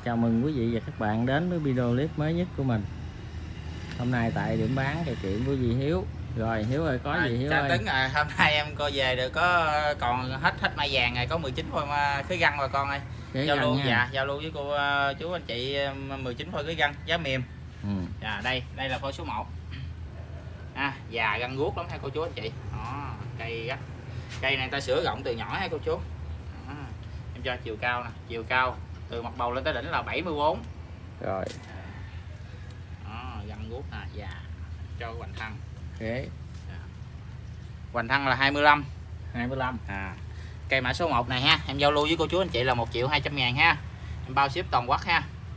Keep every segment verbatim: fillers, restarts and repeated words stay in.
Chào mừng quý vị và các bạn đến với video clip mới nhất của mình. Hôm nay tại điểm bán trò chuyện của dì Hiếu. Rồi Hiếu ơi, có à, gì Hiếu ơi? Tấn à, hôm nay em coi về được có còn hết hết mai vàng rồi, có mười chín phôi khế găng rồi con ơi. Giao lưu dạ, giao lưu với cô chú anh chị mười chín phôi khế găng giá mềm. Ừ. Dạ, đây, đây là phôi số một. À, già găng guốc lắm ha cô chú anh chị. Đó, cây gắt. Cây này ta sửa rộng từ nhỏ ha cô chú. Đó, em cho chiều cao nè, chiều cao từ mặt bầu lên tới đỉnh là bảy mươi tư. Rồi. Đó, găng guốc nè, già cho hoành thân. Okay. Hoành thân là hai mươi lăm. hai mươi lăm. À. Cây mã số một này ha, em giao lưu với cô chú anh chị là một triệu hai trăm ngàn ha. Em bao ship toàn quốc ha.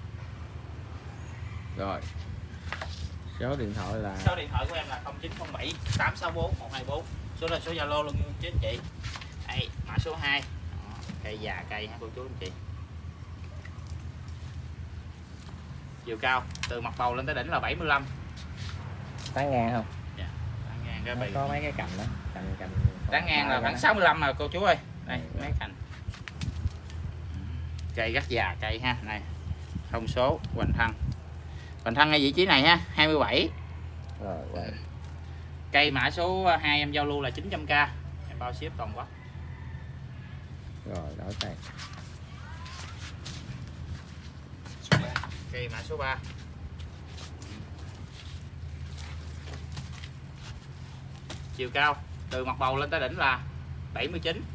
Rồi. Số điện thoại là số điện thoại của em là không chín không bảy tám sáu bốn một hai bốn. Số là số Zalo luôn cô chú anh chị. Đây, mã số hai. Đó, cây già cây ha cô chú anh chị. Chiều cao từ mặt bầu lên tới đỉnh là bảy mươi lăm. tán ngang không? Dạ, tán ngang cái bì. Có mấy cái cành đó, cành cành. Tán ngang là khoảng sáu mươi lăm mà cô chú ơi. Đây, mấy cành. Cây rất già cây ha, này. Thông số hoành thân. Hoành thân ngay vị trí này ha, hai mươi bảy. Rồi, rồi. Cây mã số hai em giao lưu là chín trăm k. Em bao ship toàn quốc. Rồi, đổi tay. Cây mã số ba. Chiều cao từ mặt bầu lên tới đỉnh là bảy mươi chín.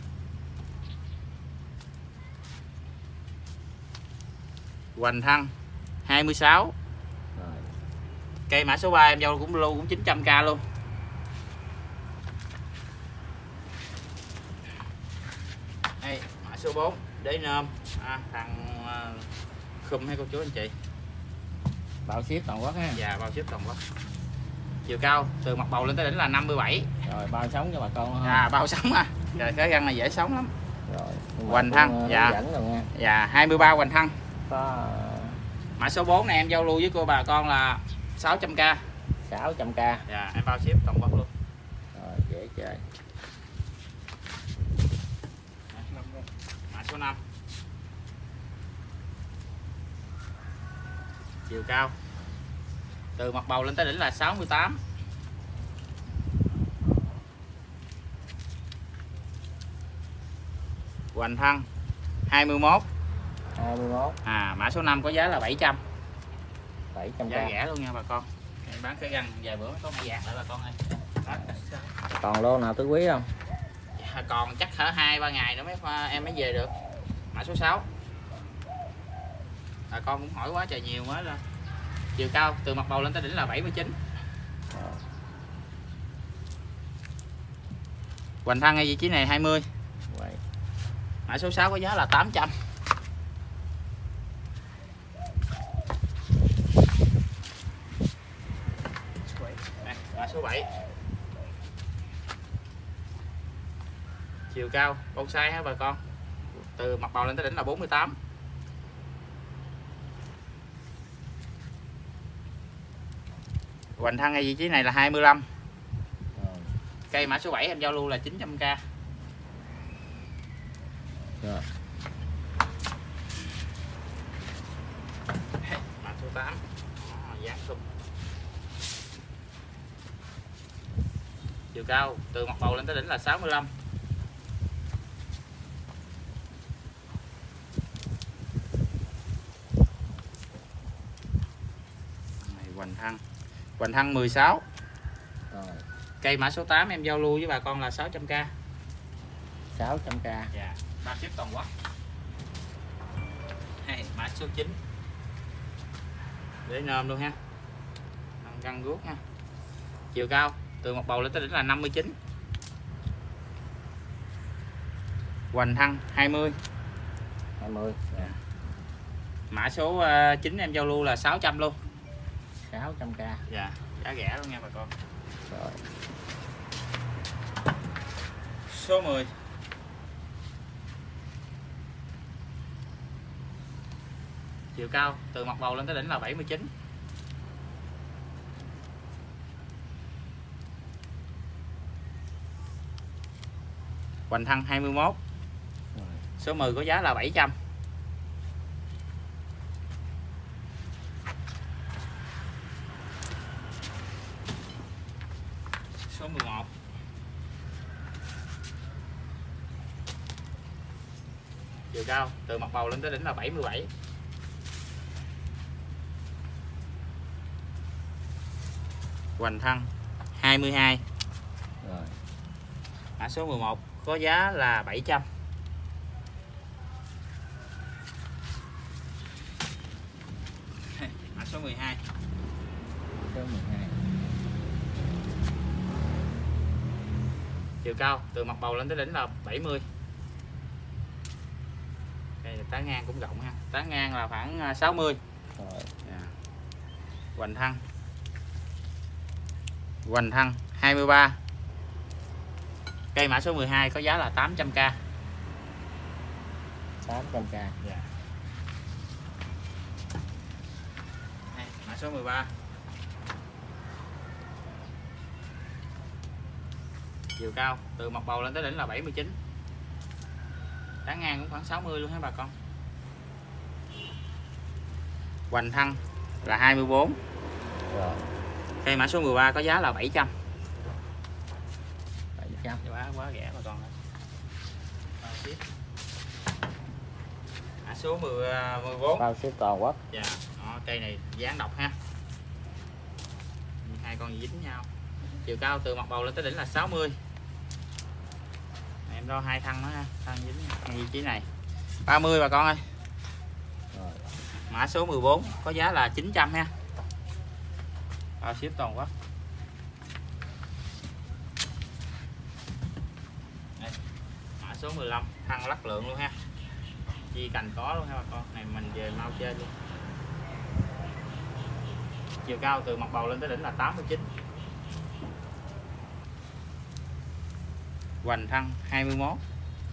Hoành thân hai mươi sáu. Rồi. Cây mã số ba em giao cũng lưu cũng chín trăm k luôn. Đây, mã số bốn đế nôm à, thằng uh, khum hay cô chú anh chị. Bao ship toàn quốc ha. Dạ, bao ship toàn quốc. Chiều cao từ mặt bầu lên tới đỉnh là năm mươi bảy. Rồi, bao sống cho bà con không? À, bao sống à. Trời, cái găng này dễ sống lắm. Rồi. Hoành thân, dạ. Dạ, hai mươi ba hoành thân. Có mã số bốn này em giao lưu với cô bà con là sáu trăm k. sáu trăm k. Dạ, em bao ship toàn quốc luôn. Rồi, dễ chơi. Mã số năm. Chiều cao từ mặt bầu lên tới đỉnh là sáu mươi tám. Hoành thân hai mươi mốt. hai mươi mốt. À, mã số năm có giá là bảy trăm. bảy trăm k. Giá rẻ luôn nha bà con. Em bán cái găng vài bữa có mai vàng lại bà con ơi. Còn lô nào tứ quý không? Dạ, còn chắc hở hai ba ngày nữa mấy em mới về được. Mã số sáu. Bà con cũng hỏi quá trời nhiều mới rồi. Chiều cao từ mặt bầu lên tới đỉnh là bảy mươi chín. Hoành thân ngay vị trí này hai mươi. Vậy. Mã số sáu có giá là tám trăm. Đây, mã số bảy. Chiều cao bonsai hả bà con? Từ mặt bầu lên tới đỉnh là bốn mươi tám. Hoành thân ngay vị trí này là hai mươi lăm. Rồi. Cây mã số bảy em giao lưu là chín trăm k. Rồi. Mã số tám. Dáng sung. Chiều cao từ mặt bầu lên tới đỉnh là sáu mươi lăm. Này, hoành thân. Hoành thân mười sáu. Rồi. Cây mã số tám em giao lưu với bà con là sáu trăm k. sáu trăm k. Dạ, ba ship toàn quốc. Hay, mã số chín. Để nôm luôn ha. Găng guốc ha. Chiều cao từ mặt bầu lên tới đỉnh là năm mươi chín. Hoành thân hai mươi. hai mươi. Dạ. Mã số chín em giao lưu là sáu trăm luôn. sáu trăm k. Dạ, giá rẻ luôn nha bà con. Rồi. Số mười. Chiều cao từ mặt bầu lên tới đỉnh là bảy mươi chín. Hoành thân hai mươi mốt. Số mười có giá là bảy trăm. mười một. Chiều cao từ mặt bầu lên tới đỉnh là bảy mươi bảy. Hoành thân hai mươi hai. Rồi. Mã số mười một có giá là bảy trăm. Mã số mười hai. Số mười hai. Chiều cao từ mặt bầu lên tới đỉnh là bảy mươi. Đây là tán ngang cũng rộng ha. Tán ngang là khoảng sáu mươi. Rồi. Yeah. Hoành thân. Hoành thân hai mươi ba. Cây mã số mười hai có giá là tám trăm k. tám trăm k. Yeah. Đây, mã số mười ba. Chiều cao từ mặt bầu lên tới đỉnh là bảy mươi chín. Tán ngang cũng khoảng sáu mươi luôn ha bà con. Hoành thân là hai mươi bốn. Rồi. Cây mã số mười ba có giá là bảy trăm. bảy trăm. Quá quá rẻ bà con ơi. Mã số mười, mười bốn. Bao ship toàn quốc. Dạ. Đó, cây này dáng độc ha. Hai con dính nhau. Chiều cao từ mặt bầu lên tới đỉnh là sáu mươi. Em đo hai thân nó ha, thân dính ngay vị trí này. ba mươi bà con ơi. Rồi. Mã số mười bốn có giá là chín trăm ha. Bao ship toàn quốc. Đây. Mã số mười lăm, thân lắc lượng luôn ha. Chi cành có luôn ha bà con. Này mình về mau chơi luôn. Chiều cao từ mặt bầu lên tới đỉnh là tám mươi chín. Hoành thân hai mươi mốt.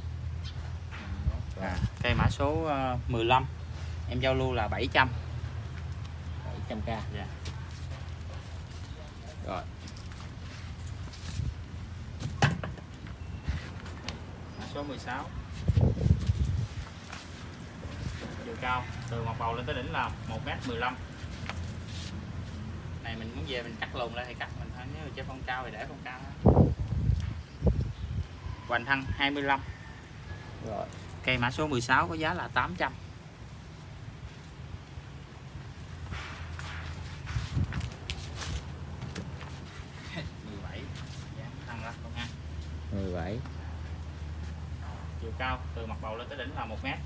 À, cây mã số uh, mười lăm em giao lưu là bảy trăm. bảy trăm k. Dạ. Rồi. Mã số mười sáu. Chiều cao từ mặt bầu lên tới đỉnh là một mét mười lăm. Này mình muốn về mình cắt lùn lại thì cắt mình thôi, nếu chứ không cao thì để không cao. Hoành thân hai mươi lăm. Rồi. Cây mã số mười sáu có giá là tám trăm. mười bảy. Dáng thân lắc không ha. mười bảy. Chiều cao từ mặt bầu lên tới đỉnh là một mét.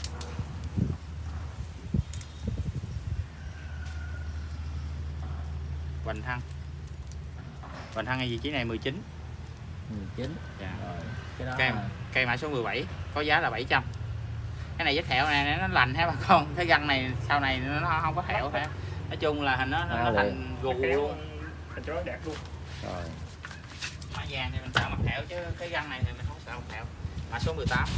Hoành thân. Hoành thân ngay vị trí này mười chín. mười chín. Dạ. Rồi. Cái đó Cây, là... cây mã số mười bảy có giá là bảy trăm. Cái này vết thẹo này nó lành ha bà con. Cái găng này sau này nó không có thẹo ha. Nói chung là hình nó nó, nó thành gù luôn. Thành chó đẹp luôn. Rồi. Mã vàng thì mình sợ mặt thẹo chứ cái găng này thì mình không sợ mặt thẹo. Mã số mười tám.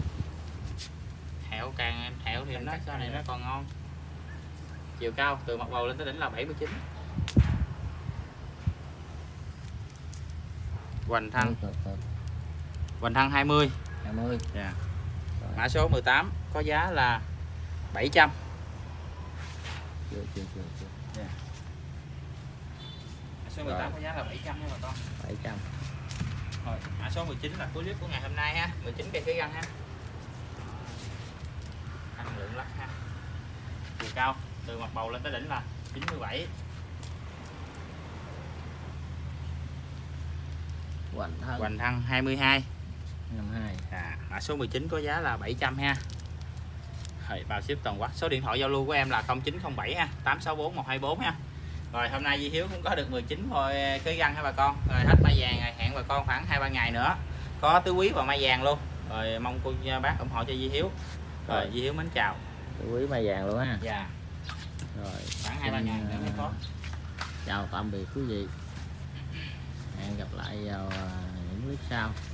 Thẹo càng em thẹo thì nó sau này nó còn ngon. Chiều cao từ mặt bầu lên tới đỉnh là bảy mươi chín. Hoành thân. Hoành thân hai mươi. hai mươi. Dạ. Mã số mười tám có giá là bảy trăm. Chưa chưa chưa chưa. Yeah. Mã số mười tám rồi. Có giá là bảy trăm nha bà con. bảy trăm. Rồi, mã số mười chín là cuối clip của ngày hôm nay ha. mười chín cây cái găng ha. Năng lượng lắc ha. Chiều cao từ mặt bầu lên tới đỉnh là chín mươi bảy. Hoành thân. Hoành thân hai mươi hai. năm mươi hai. À, mã số mười chín có giá là bảy trăm ha. Rồi, bao ship toàn quốc. Số điện thoại giao lưu của em là không chín không bảy ha, tám sáu bốn một hai bốn ha. Rồi hôm nay Di Hiếu cũng có được mười chín thôi cái găng ha bà con. Rồi hết mai vàng rồi, hẹn bà con khoảng hai ba ngày nữa có tứ quý và mai vàng luôn. Rồi mong cô bác ủng hộ cho Di Hiếu. Rồi, rồi Di Hiếu mến chào. Quý mai vàng luôn ha. Dạ. Rồi Khoảng hai ba ngày nữa mới có. Chào tạm biệt quý vị. Hẹn gặp lại vào những clip sau.